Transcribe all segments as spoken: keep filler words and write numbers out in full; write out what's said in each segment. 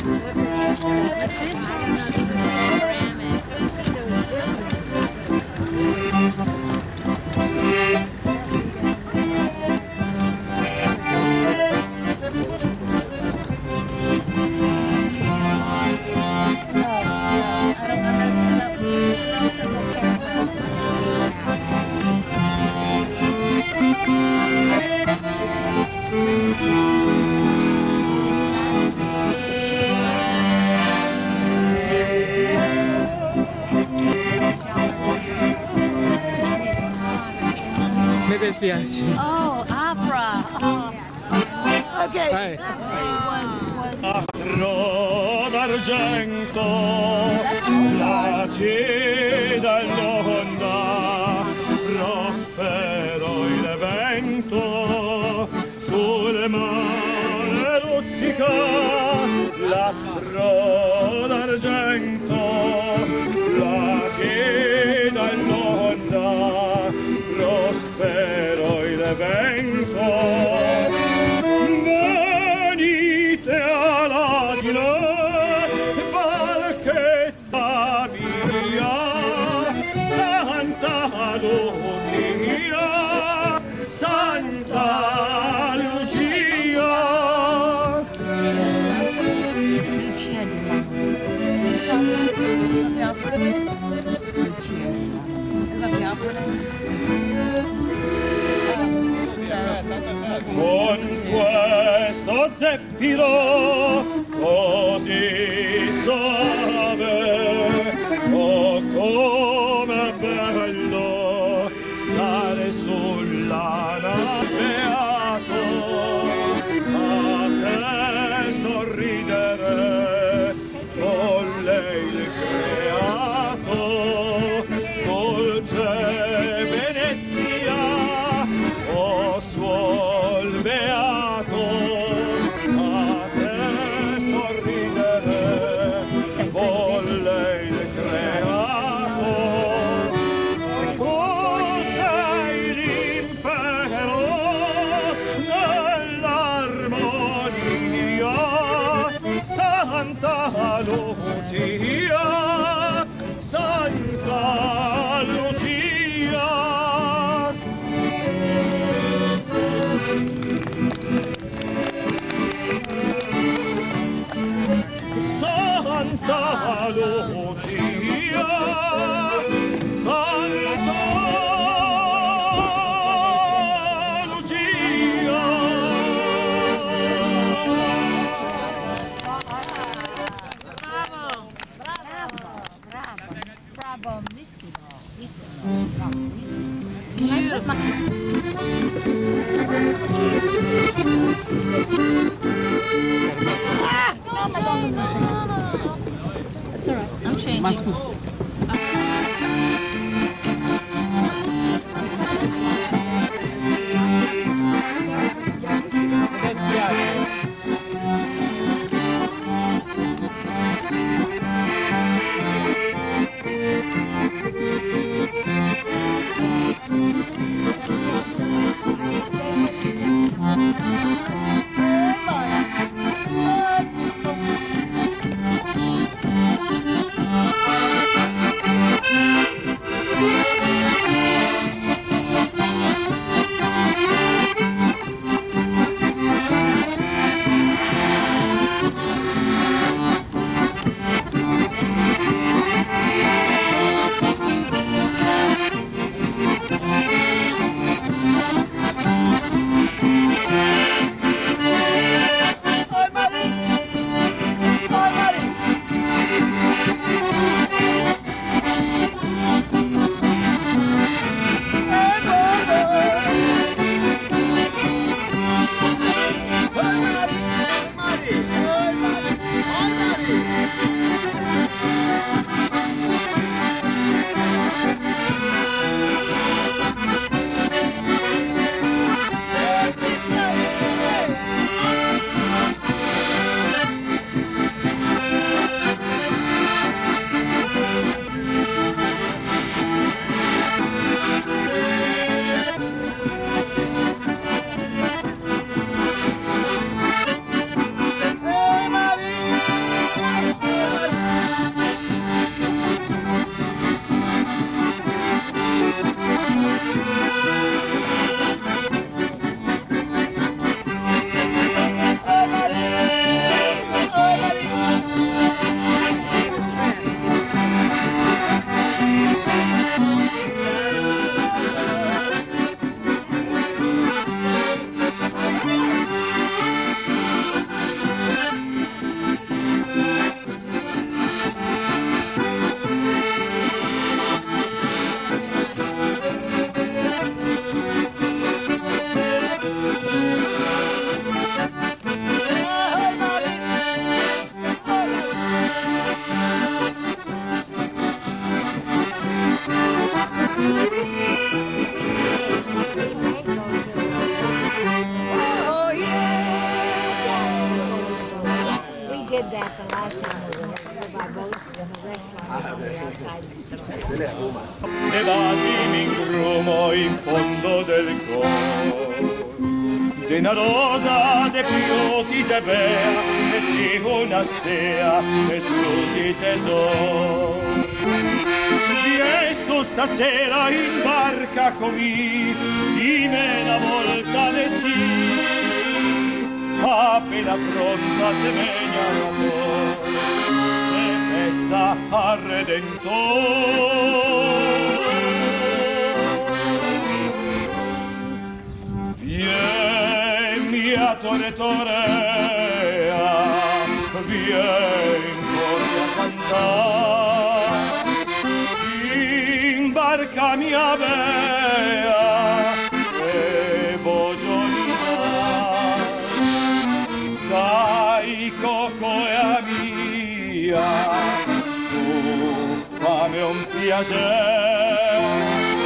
Mi dispiace. Oh, opera. Oh. Okay. Vai. Astro d'argento, laci dall'onda, prospero il vento, sul mare luccica, l'astro d'argento, laci dall'onda, prospero il vento. Venite alla barchetta mia, Santa Lucia, Santa Lucia. Lucia Con questo zeffiro così suave, oh come bello stare sulla nave beato, a te sorridere, con lei il creato, dolce Venezia, o suol beato, a te sorridere, con lei il creato. Tu sei l'impero nell'armonia, Santa Lucia, Santa Lucia. Santa Lucia, Santa Lucia. Bravo, bravo, bravo, bravo, bravissimo, bravissimo, bravissimo. Can I put my... Ah! No, Madonna, no, no, no. That's all right. I'm changing. Ma scusa. Mi dispiace. Bye. did that the last time we were by boat. The restaurant was on the outside. Le vasi mi ingrumo in fondo del cor. De una rosa de più ti sapea, e si una stea, esclusi tesor. Diesto stasera in barca comì, dime la volta de sì, appena pronta te megna l'amor, e festa al Redentor. Vien mia tore torea, vien corri a cantar, in barca mia bea, e voglio mirar, dai coco e a mia, su fame un piacere,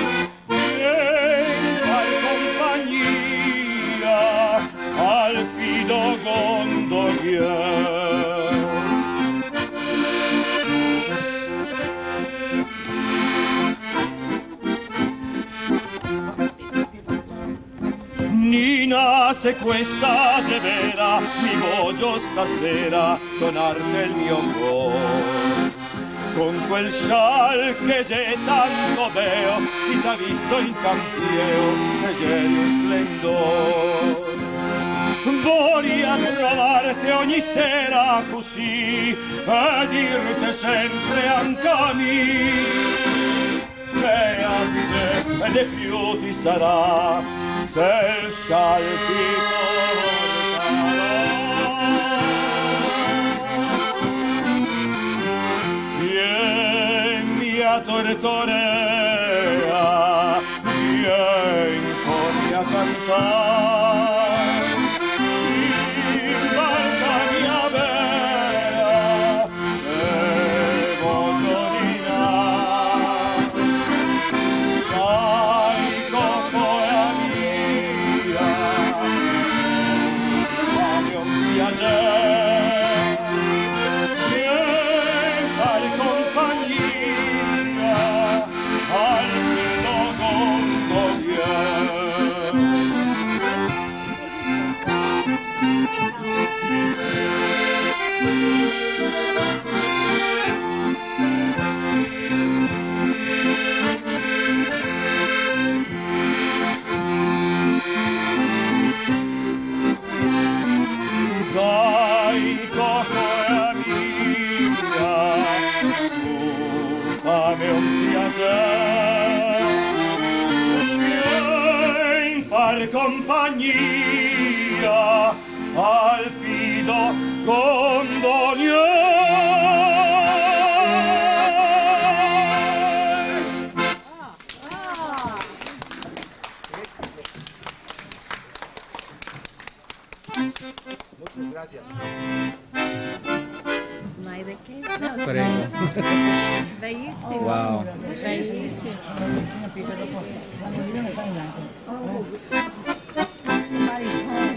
al fido gondolier. Nina, se questa è vera, mi voglio stasera donarte il mio cuore. Con quel scial che sei tanto beo, ti t'ha visto in campieo, e c'è un splendor. Voglio trovarti ogni sera così, e dirti sempre anche a me. Beate e di più ti sarà, se il scial ti porterà. Vien mia tortorea, vien corri a cantare. Fame un piacere, vieni far compagnia al fido gondolier. Muchas gracias. No hay de qué. No, Prego. bellísimo. Wow. Bellísimo. Oh, somebody's home.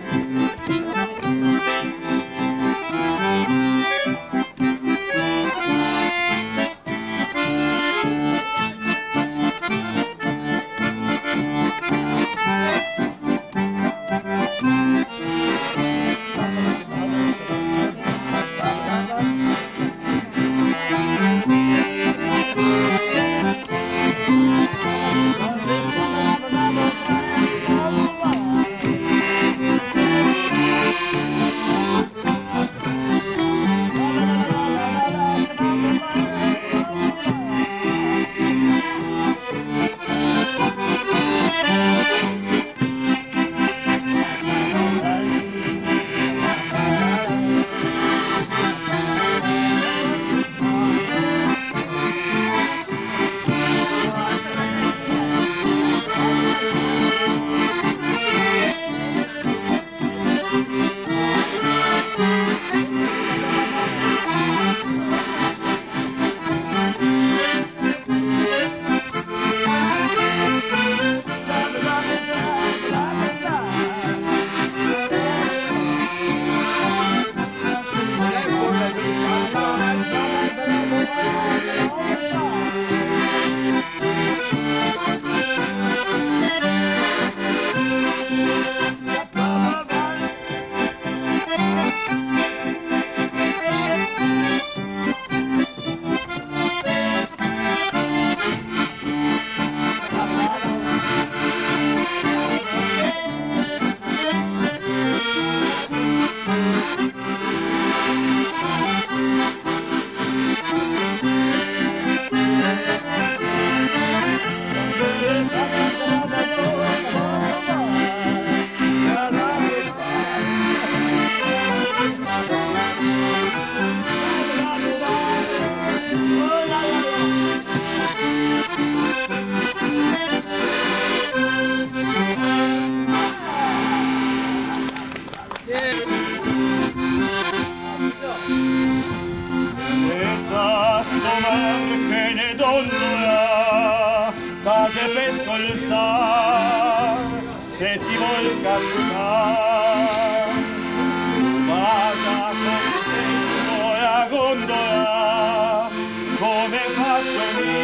gondola, t'ase per ascoltar, se ti vuol cantar, vas a contento e a gondola, come passo lì,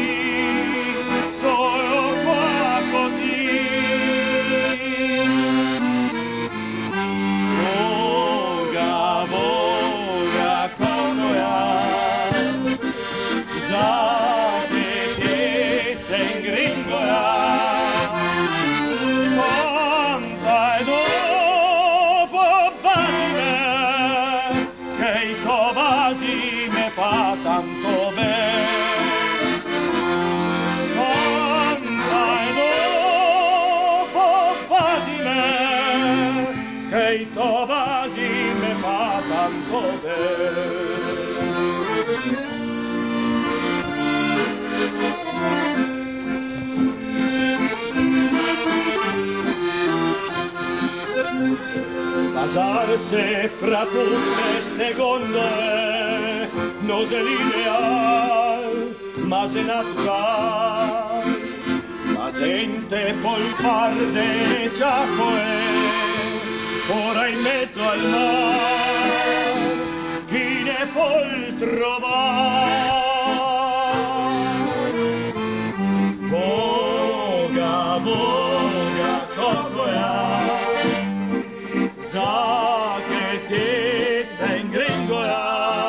solo qua con te. Voga, voga, gondola, zate che sei in gringola, canta e dopo basime, che i tuoi basi me fa tanto bene. Canta e dopo basime, che i tuoi basi me fa tanto bene. Basarse fra tutte ste gondole, no se lineal, ma se natural. La gente polpar de Ciacoe, ora in mezzo al mar, chi ne può trovare? Voga, voga, cocoea, sa che ti sei in gringola,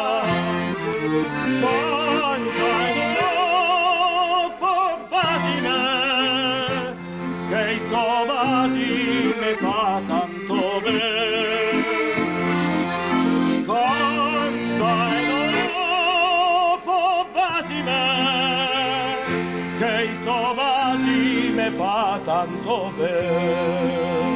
quanta e dopo basime, che i tuoi basi mi fa tanto bene. Quanta e dopo basime, che i tuoi basi mi fa tanto bene.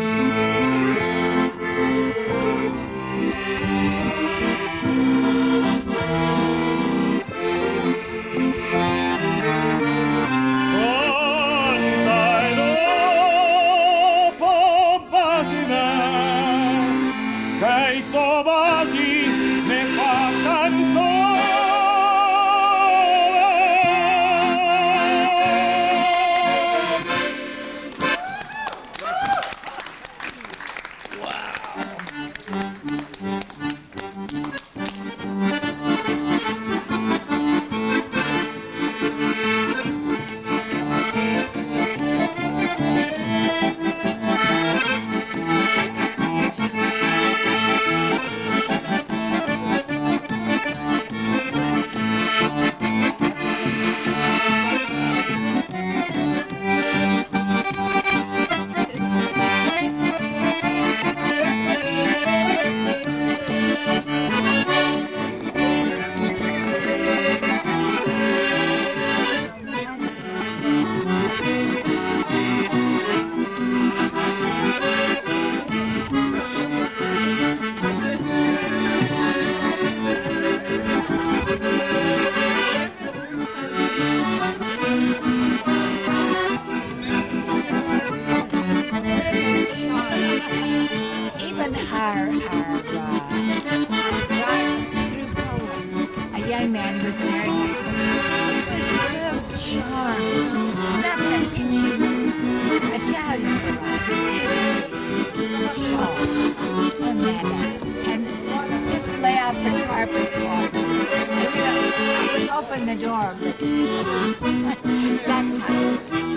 Even our, our uh, drive through Poland, a young man who was married to me, he was so charming. Not that itchy Italian variety, shawl on that, and just lay out the carpet for me. And, you know, I would open the door, but that time.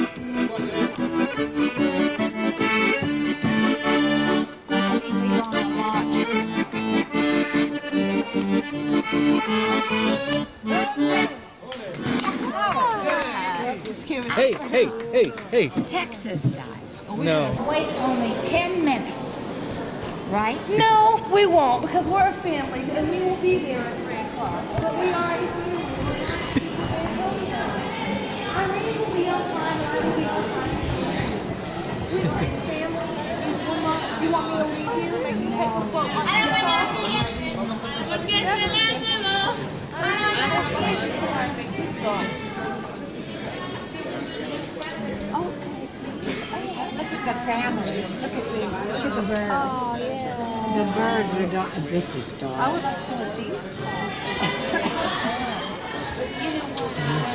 Hey, hey, hey, hey. Texas died. No. Wait only ten minutes, right? No, we won't, because we're a family, and we will be there at three o'clock. But we are a family. Irene will be on time, and I will be on time. We are a family. You, will not, you want me to leave you? Make you take a boat? I don't want to see it. Let's get to the demo. Look at the families. Look at these. Look at the birds. Oh, yeah. The birds are dark. This is dark. I would like some of these. You know what?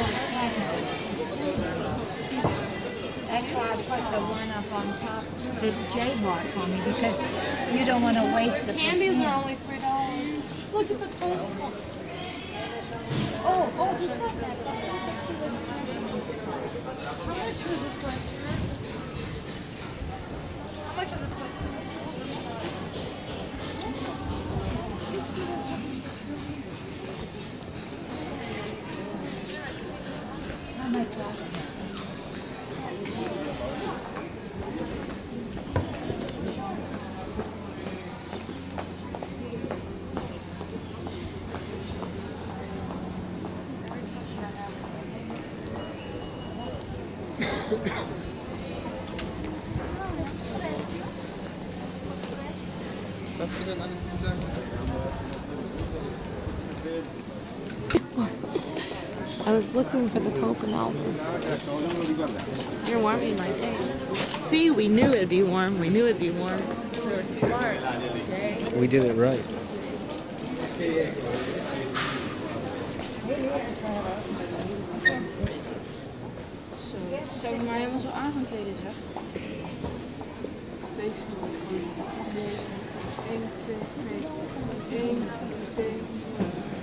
That's why I put the one up on top that Jay bought for me because you don't want to waste the Candies perfume. are only three dollars. Look at the toast. Oh, oh, he's got that. Let's see what this is. How much is the sweatshirt? How much is the sweatshirt? How much was it? I was looking for the coconut. You're warming my face. See, we knew it'd be warm. We knew it'd be warm. We were smart, Jay. We did it right. Zou ik maar helemaal zo aan gaan kleden, zeg? Deze nog gewoon. Deze. één, twee, nee. één, twee.